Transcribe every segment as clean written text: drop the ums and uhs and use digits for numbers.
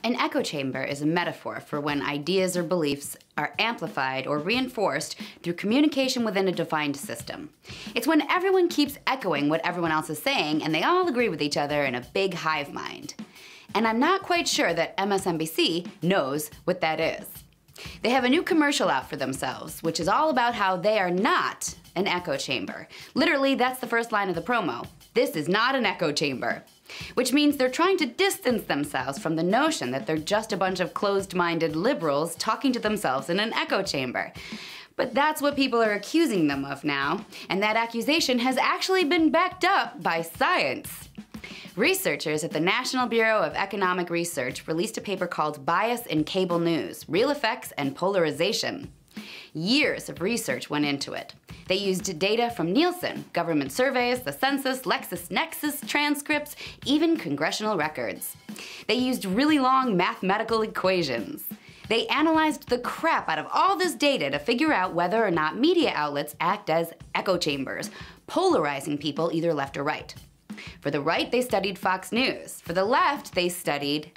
An echo chamber is a metaphor for when ideas or beliefs are amplified or reinforced through communication within a defined system. It's when everyone keeps echoing what everyone else is saying and they all agree with each other in a big hive mind. And I'm not quite sure that MSNBC knows what that is. They have a new commercial out for themselves, which is all about how they are not an echo chamber. Literally, that's the first line of the promo. This is not an echo chamber. Which means they're trying to distance themselves from the notion that they're just a bunch of closed-minded liberals talking to themselves in an echo chamber. But that's what people are accusing them of now, and that accusation has actually been backed up by science. Researchers at the National Bureau of Economic Research released a paper called Bias in Cable News: Real Effects and Polarization. Years of research went into it. They used data from Nielsen, government surveys, the census, LexisNexis transcripts, even congressional records. They used really long mathematical equations. They analyzed the crap out of all this data to figure out whether or not media outlets act as echo chambers, polarizing people either left or right. For the right, they studied Fox News. For the left, they studied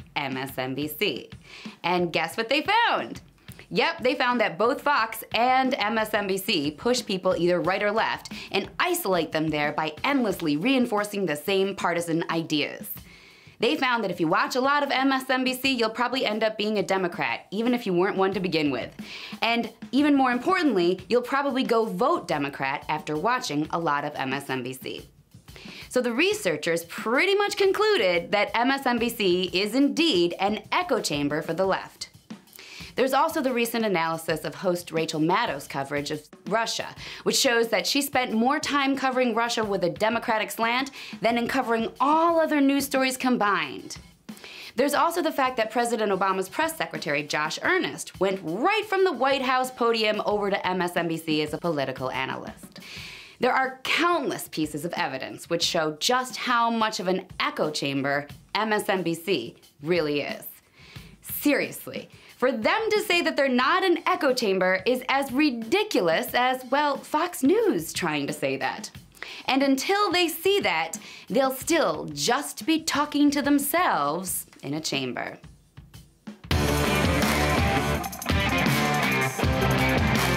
MSNBC. And guess what they found? Yep, they found that both Fox and MSNBC push people either right or left and isolate them there by endlessly reinforcing the same partisan ideas. They found that if you watch a lot of MSNBC, you'll probably end up being a Democrat, even if you weren't one to begin with. And even more importantly, you'll probably go vote Democrat after watching a lot of MSNBC. So the researchers pretty much concluded that MSNBC is indeed an echo chamber for the left. There's also the recent analysis of host Rachel Maddow's coverage of Russia, which shows that she spent more time covering Russia with a Democratic slant than in covering all other news stories combined. There's also the fact that President Obama's press secretary, Josh Earnest, went right from the White House podium over to MSNBC as a political analyst. There are countless pieces of evidence which show just how much of an echo chamber MSNBC really is. Seriously. For them to say that they're not an echo chamber is as ridiculous as, well, Fox News trying to say that. And until they see that, they'll still just be talking to themselves in a chamber.